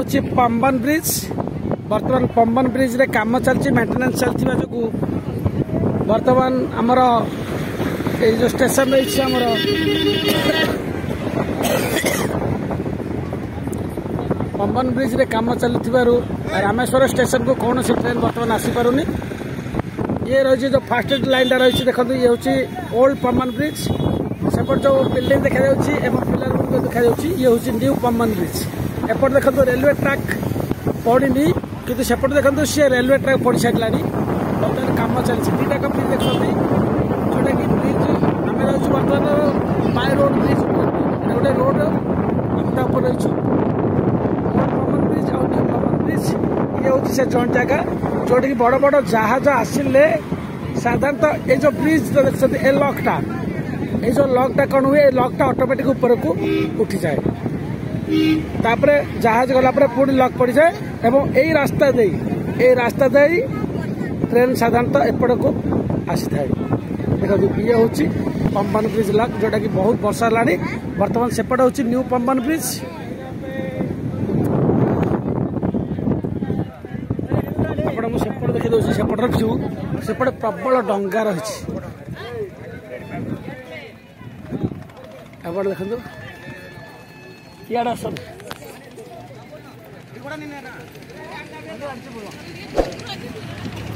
हूँ पंबन ब्रिज। बर्तमान पंबन ब्रिज रे काम चलती मेंटेनेंस चलती जो बर्तमान आमर ये जो स्टेशन रही आमर पंबन ब्रिज रे काम चलुथिबारु रामेश्वर स्टेशन को कौन सी ट्रेन बर्तमान आसीपारुनी। ये रही जो फास्ट लाइन रही देखो ये हूँ ओल्ड पंबन ब्रिज। सेपट जो बिल्डिंग देखा पिलर गुड देखा ये हूँ न्यू पंबन ब्रिज। एपट देखो रेलवे ट्रैक पड़नी कि सेपट देखो सी रेलवे ट्रैक पड़ सारा बर्तमान कम चलती दीटा ब्रिज देखते जोटा कि ब्रिज आम रही बर्तमान बाय रोड ब्रिज गोटे रोड ऊपर रही पंबन ब्रिज और न्यू पंबन ब्रिज। ये हूँ से जॉइंट जगह जोटा कि बड़ बड़ जहाज आसिले साधारणतः ये जो ब्रिज देखते ए लकटा ये जो लकटा कौन हुए लकटा ऑटोमेटिक ऊपर को उठी जाए तापरे जहाज गला पुणी लक पड़ जाए एवं यही रास्ता दे ट्रेन साधारणतः एपट को आसी थाए। देखो ये हूँ पंबन ब्रिज लक जोटा कि बहुत वर्षा है बर्तमान सेपट हूँ न्यू पंबन ब्रिज। सेपट देखी दूसरी सेपटर व्यू सेपटे प्रबल डंगा रही देखो इाड़े आस